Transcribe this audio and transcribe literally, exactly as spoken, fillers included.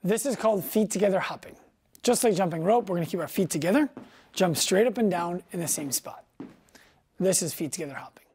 This is called feet together hopping. Just like jumping rope, we're gonna keep our feet together, jump straight up and down in the same spot. This is feet together hopping.